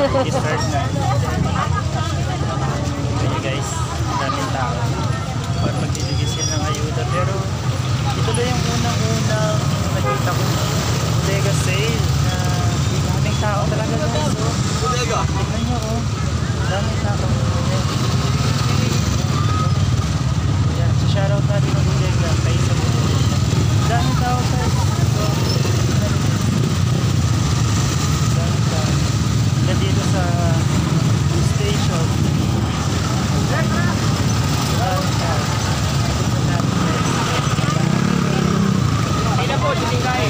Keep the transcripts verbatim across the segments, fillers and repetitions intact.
Start na. Kaya guys, daming tao. Para magbibigay sila ng ayuda. Pero ito na yung unang-unang nakita ko bodega sale na daming tao talaga guys. So, tignan nyo oh. Daming tao. Yan. So shoutout natin ng bodega. Kayo sa bodega. Daming tao guys. So, daming tao. Yan dito sa station. Daming tao. Hindi na po, dilingay.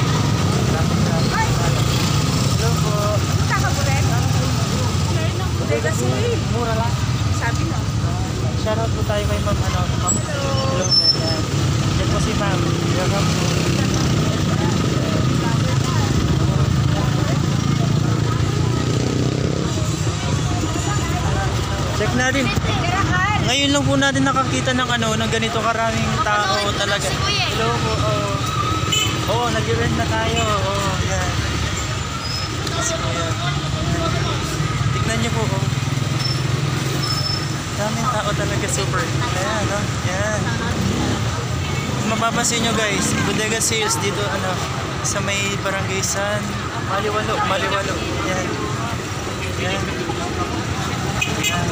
Hello po. Punta ka po rin? Bodega sale. Mura lang. Sabi na. Shoutout po tayo kay ma'am. Ano, ma'am. Hello po. Yan. Yan po si ma'am. Welcome po. Check natin. Ngayon lang po natin nakakita ng ano, ng ganito karaming tao talaga. Hello po. Oh. Oo, oh, nag-rent na tayo. Oo, oh, yan. Kasi po yan. Tignan niyo po, oh. Daming tao talaga, super. Ayan, no? Yan. Kung mapapansin nyo guys, bodega sales dito, ano, sa may barangay San Maliwalo, Maliwalo. Yan. Yan. Yan.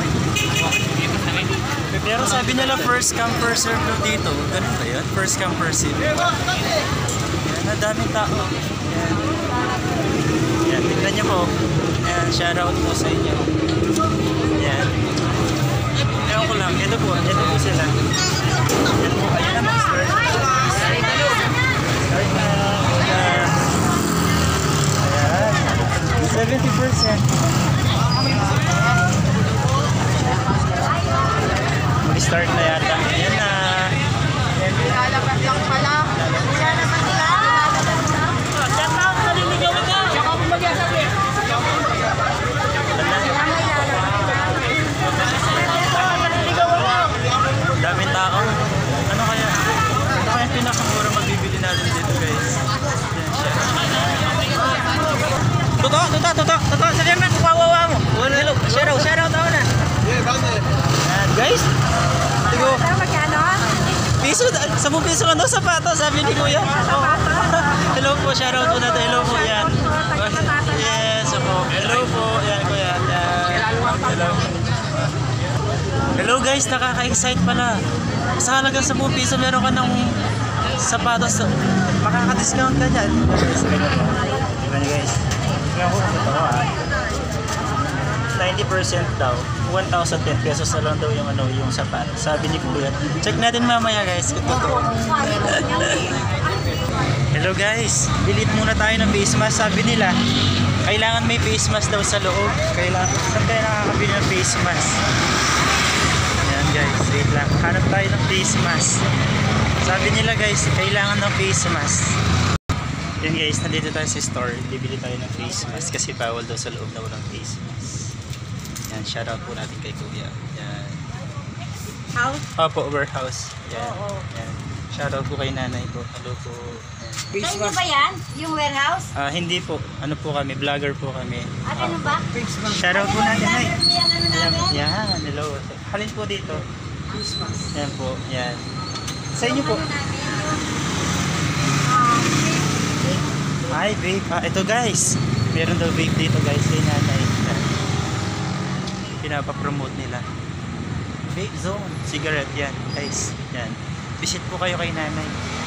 Pero sabi nila first come first serve dito. Ganun ba yan? First come first serve. Yan, daming tao. Yan. Yan, tignan nyo po. Yan, shoutout po sa inyo. Yan. Ewan ko lang, ito po, ito po sila. Yan po, ayun na mag-start. Start na. Ayan. seventy percent. Mag-start na yata. Yan na. Lalabas lang pala. Wala naman nila. Shout out, naliligawan ka. Tsaka mo mag-asabi. Daming tao. Ano kaya? Ano kaya yung pinakamura magbibili natin dito guys? Yan siya. Totoo, totoo, totoo, totoo. Sa kanya, kupawawa mo. Hello, shoutout, shoutout ako na. Yan guys. Tigo. Pero magkano? Piso, sabong piso lang daw sapato, sabi ni Kuya. Oh. Hello po, shoutout po natin. Hello po, yan. Yes, po. Hello po, yan Kuya. Yan. Hello. Hello guys, nakaka-excite pala. Sa halagang sabong piso, meron ka ng sapatos. Makaka-discount ka dyan. Tignan nyo guys. Tignan ko kung ito ha. ninety percent daw. one thousand ten pesos na lang daw yung ano, yung sapatos. Sabi ni Kuya. Check natin mamaya guys kung totoo. Hello guys, delete muna tayo ng face mask. Sabi nila, kailangan may face mask daw sa loob. Kailangan, saan tayo nakakabili ng face mask? Ayan guys, wait lang. Hanap tayo ng face mask. Sabi nila guys, kailangan ng face mask. Yan guys, nandito tayo sa store. Bibili tayo ng face mask kasi bawal daw sa loob na walang face mask. Yan, shoutout po natin kay Kuya. Yan. House? Opo, warehouse. Yan. Yan. Shoutout po kay nanay po. Hello po. Yan. Sa inyo ba yan? Yung warehouse? Ah, hindi po. Ano po kami? Vlogger po kami. At ano ba? Shoutout po natin ay. Yan, ano Yan, namin? yan. Hello. Halin po dito. Yan po. Yan. Sa inyo po. Ano namin yung... ah, vape. Ay, vape. Ah, ito guys. Meron daw vape dito guys. Kay nanay. Yan. Pinapapromote nila. Vape zone. Cigarette. Yan guys. Yan. Visit po kayo kay nanay.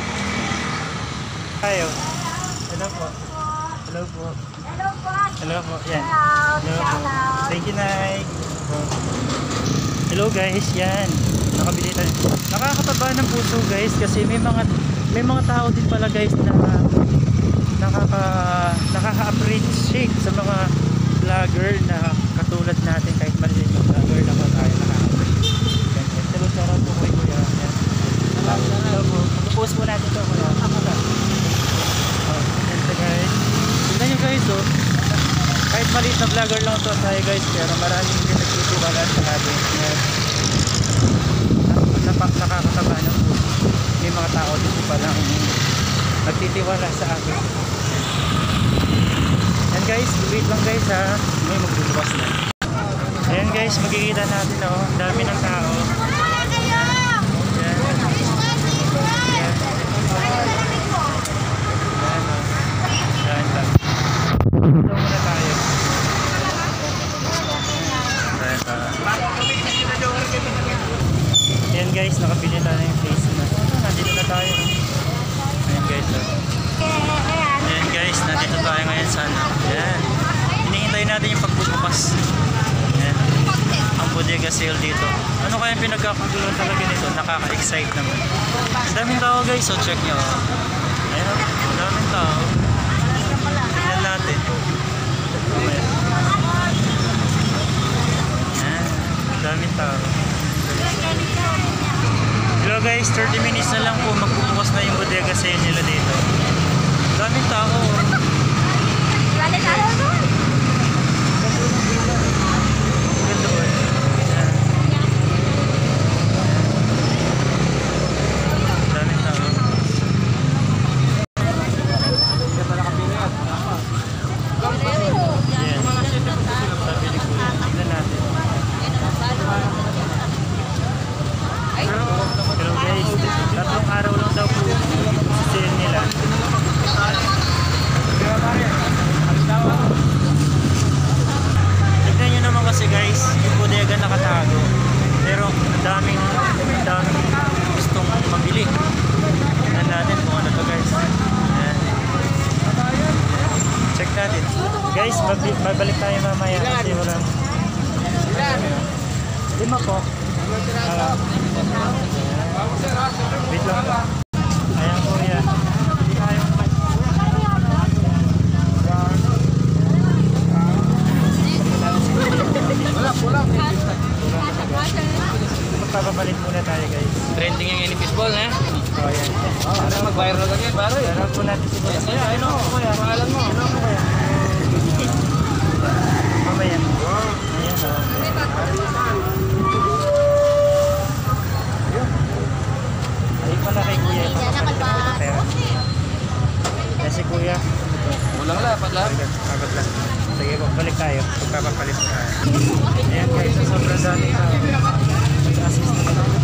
Tayo. Hello po. Hello po. Hello po. Hello po. Yan. Shoutout, Hello po. shoutout. Thank you, Nay. Hello guys, yan. Nakabili tayo. Nakakataba ng puso guys kasi may mga may mga tao din pala guys na nakaka nakaka-appreciate sa mga vlogger na katulad natin kahit maliit na vlogger na tayo nakaka-appreciate. Hello, shoutout po kay Kuya. Yan. Hello po. Mag-post po natin ito. Kuya. Oh, ito guys. Tignan nyo guys oh. Kahit maliit na vlogger lang ito tayo guys, pero maraming din nagtitiwala sa atin. Nakakataba ng puso. May mga tao dito palang nagtitiwala sa akin. Yan guys. Wait lang guys ha. May magbubukas na. Ayan guys, makikita natin oh. Ang dami ng tao. Ayan. Ayan. Ayan oh. Ayan lang. Ito muna tayo. Ayan tayo. Ayan guys, nakapili na na yung place na. Nandito na tayo. Ayan guys oh. Ayan guys, nandito tayo ngayon sa ano. Ayan. Hinihintay natin yung pagbubukas. Ayan. Ang bodega sale dito. Ano kaya yung pinagkakaguluhan talaga nito? Nakaka-excite naman. Ang daming tao guys, so check nyo. Ayan o, ang daming tao. Tignan natin. Ayan. Ayan. Ang daming tao. Hello guys, thirty minutes na lang po magbubukas na yung bodega sale nila dito. Ang daming tao. Ganda po. Ayan. Ang daming tao. Ayan. Sabi ni Kuya. Tignan natin. Hello guys, tatlong araw lang daw po sa sale nila. Tignan nyo naman kasi guys, yung bodega nakatago. Pero daming, daming gustong mabili. Tignan natin kung ano to guys. Ayan. Check natin. Guys, babalik tayo mamaya kasi walang lima po. Uh, wait lang po. Ayan po yan. Hindi tayo magpapabalik muna tayo guys. Trending yung N F S ball, eh? So ayan. Para mag-viral agad, pare. Sarap po natin si Kuya. Ayan, ano po kaya? Pangalan mo? Ano po kaya? Mamaya. Ayan o. Ay pala kay Kuya. Yan si Kuya. Ulang lapat lang. Agad lang. Sige po, balik tayo. Pagpapapalit tayo. Ayan guys, sa sobrang dami tayo. Mag-assist na tayo.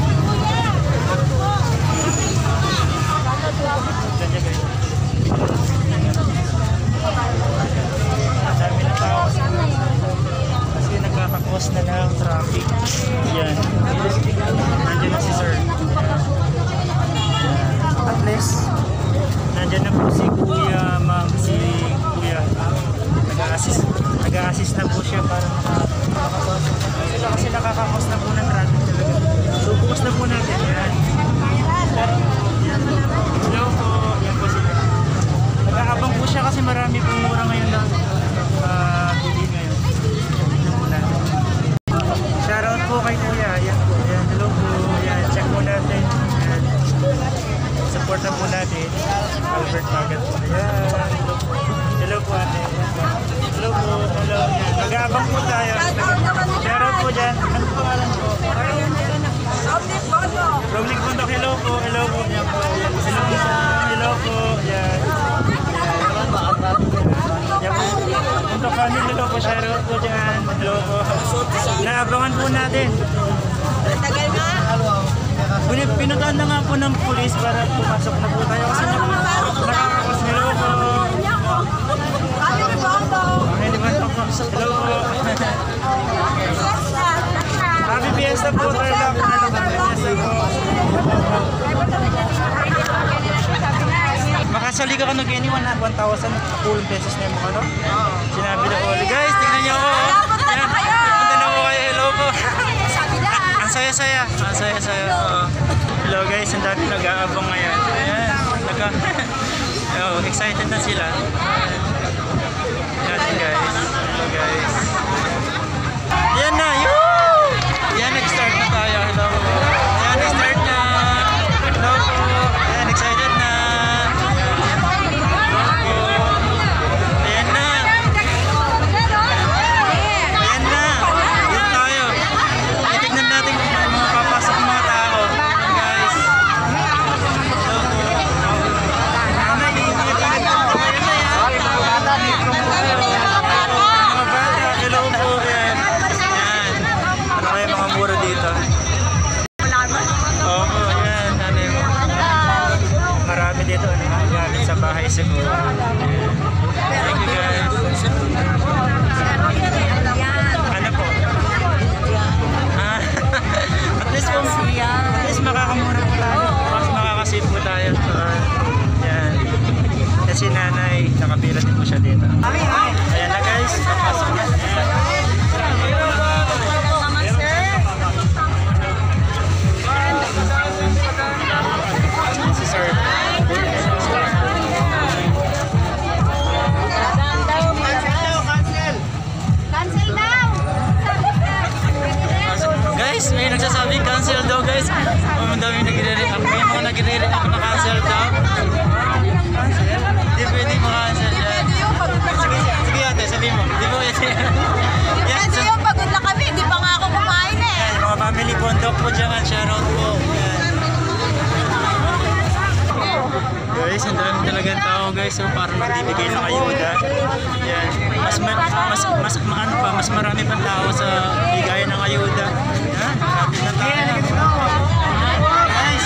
Ganyan guys. Dami na tao kasi, kasi nagkakakos na ng traffic. Yan. Nandiyan na si sir. At least, nandiyan na po si Kuya, ma'am, si Kuya. Nag-a-assist, nag-a-assist na po siya para makakakos. Kasi nakakakos na po ng traffic talaga. So, bukas na po natin. Yan. Hello po. Yan po sila. Nag-aabang po siya kasi marami pong mura ngayon na uh, bili ngayon. Tignan po natin. Shoutout po kay Kuya. Yan po. Yan. Hello po. Yan. Check po natin. Yan. Support na po natin. Albert Magat po. Yan. Hello po ate. Hello po. Hello. Yan. Nag-aabang po tayo. Shoutout po dyan. Ano po pangalan po? Romnick Bundok. Hello po. Hello po. Yan po. Yan. Hello po. Hello po. Yan. Yan po. Bundok kami. Hello po. Shoutout po dyan. Hello po. Naabangan po natin. Tagal nga. Pinutaan na nga po ng pulis para pumasok na po tayo kasi nakakakos. Hello po. Hello po. Hello po. Happy Fiesta po. Tayo lang po na lang. Happy Fiesta po. Makasali ka ka nag-any one thousand full pesos na yung ano? Sinabi na po. Guys, tingnan nyo ako. Yan. Punta na po kayo. Hello po. Ang saya-saya. Ang saya-saya. Hello guys, ang dami nag-aabang ngayon. Ayan. Nagka oh, excited na sila. Ayan guys. Hello guys. Ayan na. Yoo! Ayan, nag-start na tayo. Hello po. Ayan, nag-start na. Hello po. Ayan, excited na. Hello po. Ayan na. Ayan na. Ayan tayo. Itignan natin kung may mga papasok mga tao. Ayan guys. Hello po. Ayan na. Ayan na yan. dito. Ayan na guys, papasok na. Si sir. Cancel daw! Guys, may nagsasabing cancel daw guys. Oh, ang dami nagre-react. May mga nagre-react na cancel daw. Cancel? Hindi pwede ma-cancel yan. Sige, sige ate, sabihin mo. Di ba ate? Kasi yung pagod na kami, di pa nga ako kumain eh. Yan, mga family bondok po dyan. Shoutout po. Yan. Guys, ang dami talagang tao guys. So parang nagbibigay ng ayuda. Yan. Mas, ma mas, mas, maano pa, mas marami pang tao sa bigayan ng ayuda. Yan. Kapit na tayo. Guys,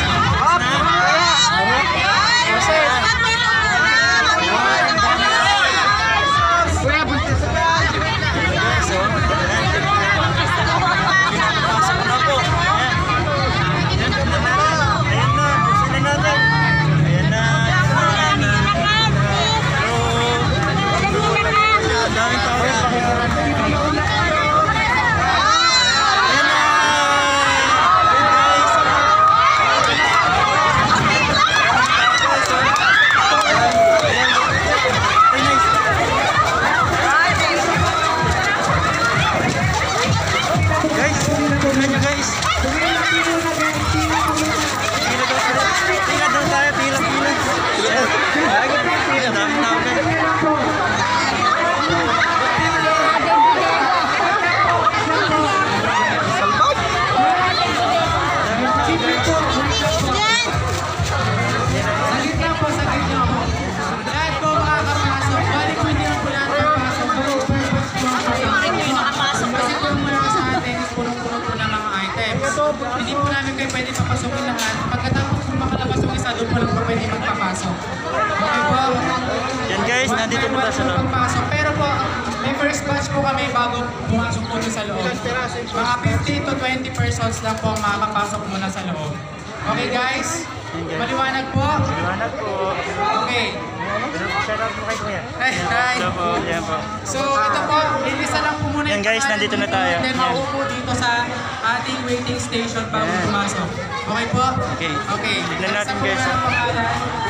hindi po namin kayo pwede papasukin lahat. Pagkatapos kung makalabas yung isa, doon po lang po pwede magpapasok. Okay po? yan guys, nandito po tayo sa loob. Magpapasok. Pero po, may first batch po kami bago pumasok po doon sa loob. Mga fifteen to twenty persons lang po ang makakapasok muna sa loob. Okay guys? Maliwanag po? Liwanag po. Okay. Shoutout po kay Kuya. Hi, hi. Hello po. Yan po. So ito po, ilisa lang po muna Yan, guys, pangalan nandito na dito, tayo. and then Yan. maupo dito sa ating waiting station bago Yan. pumasok. Okay po? Okay. Okay. Tignan natin, Ilisa po guys. muna ang pangalan.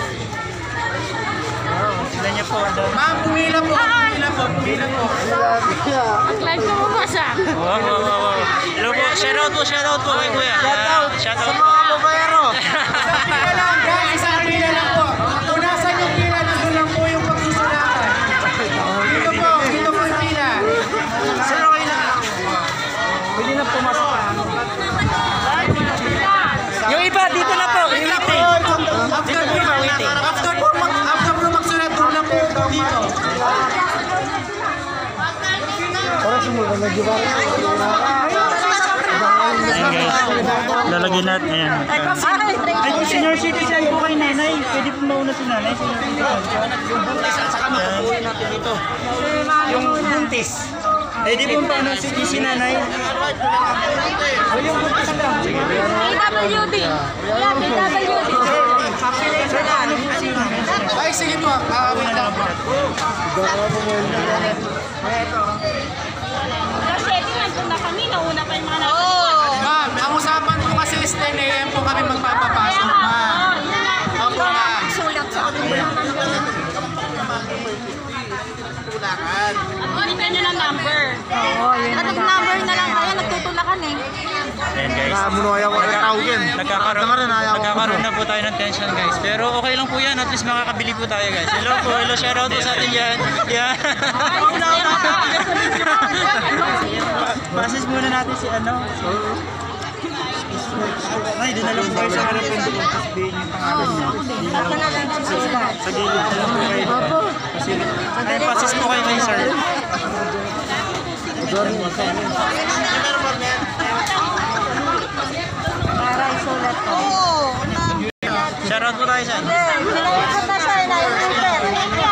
Wow, tignan niyo po. ang dami. Ma'am, pumila po. Pumila po. Pumila po. Live ko mo ba siya? Wow, wow, wow, wow. Hello po. Shoutout po, shoutout po kay Kuya. Shoutout. Shoutout po. Isang pila lang, guys. Isang pila lang po. Punasan yung pila, nandun lang po yung pagsusulatan. Dito po. Dito po yung pila. Sir, okay na. Pwede na pumasok. Yung iba, dito na po. Yung waiting. After po, after po, mag, after po magsulat, doon lang po dito. Ayan guys. Lalagyan natin. Ayan. Ay, kung senior citizen po kay nanay, pwede po mauna si nanay. Senior citizen. Ayan. Yung buntis. Eh, di po paano si, si nanay? O yung buntis lang. Sige. P W D. Wala, P W D. Sir, ano po si nanay? Ay, sige po. Ah, wait lang po. Rosetti, nandun na kami. Nauna pa yung mga nasa. Ma'am, ang usapan po kasi is ten A M po kami magpapapasok, ma'am. Opo, ma'am. Bigyan nyo ng number. Anong number na lang kaya nagtutulakan eh. Ayan guys. Nagkakaroon, nagkakaroon, nagkakaroon na po tayo ng tension guys. Pero okay lang po yan. At least makakabili po tayo guys. Hello po. Hello. Shoutout po sa atin yan. Yan. Basis muna natin si ano. Ay, dinala po kayo sa harapan doon. Sabihin yung pangalan niya. Sa gilid na lang po kayo. Ay, basis po kayo kayo sir. Para isulat ko. Oo. Shoutout po tayo saan. Pinaikot na siya. Inaikot.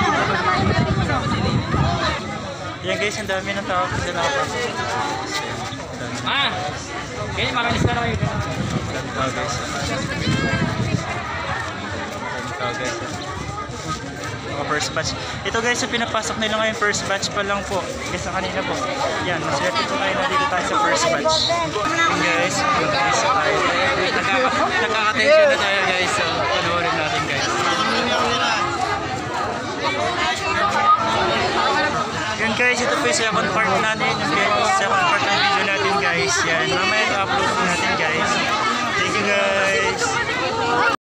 Yan guys, ang dami ng tao sa nakapasok. Ah! Okay, makalis na kayo. Dami tao guys. Dami tao guys. mga first batch. Ito guys, yung pinapasok nila ngayon, first batch pa lang po. Kaysa kanina po. Yan, maswerte po tayo na dito tayo sa first batch. Yan guys, mag-isa tayo. Nakaka-attention na tayo guys. So, panoorin natin guys. Yan guys, ito po yung second part natin. Yung second part ng video natin guys. Yan, mamaya i-upload po natin guys. Thank you guys.